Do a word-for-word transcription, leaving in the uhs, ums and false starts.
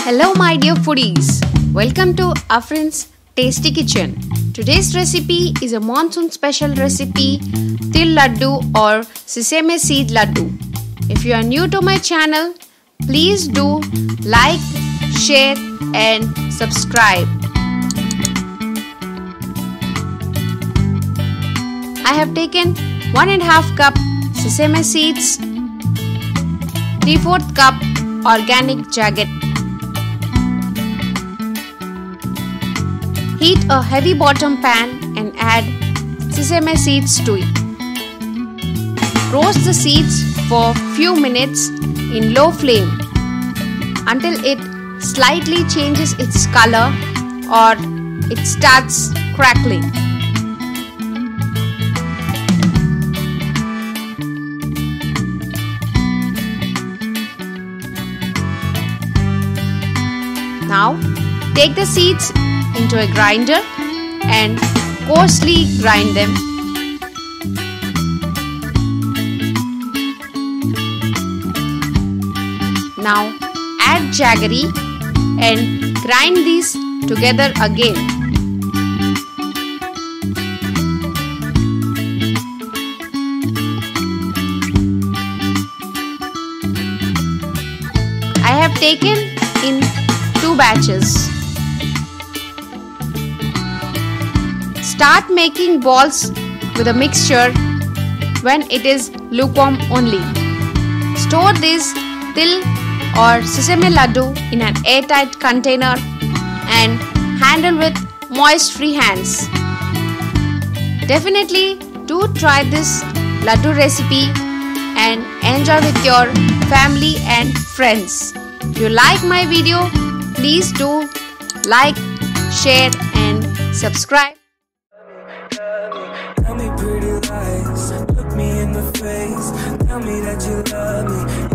Hello my dear foodies, welcome to Afreen's Tasty Kitchen. Today's recipe is a monsoon special recipe, Til Laddu or Sesame seed laddu. If you are new to my channel, please do like, share and subscribe. I have taken one and a half cup sesame seeds, three fourths cup organic jaggery. Heat a heavy bottom pan and add sesame seeds to it. Roast the seeds for few minutes in low flame until it slightly changes its color or it starts crackling. Now take the seeds into a grinder and coarsely grind them. Now add jaggery and grind these together again. I have taken in two batches. Start making balls with a mixture when it is lukewarm only. Store this til or sesame laddu in an airtight container and handle with moist free hands. Definitely do try this laddu recipe and enjoy with your family and friends. If you like my video, please do like, share and subscribe. Tell me pretty lies, look me in the face, tell me that you love me.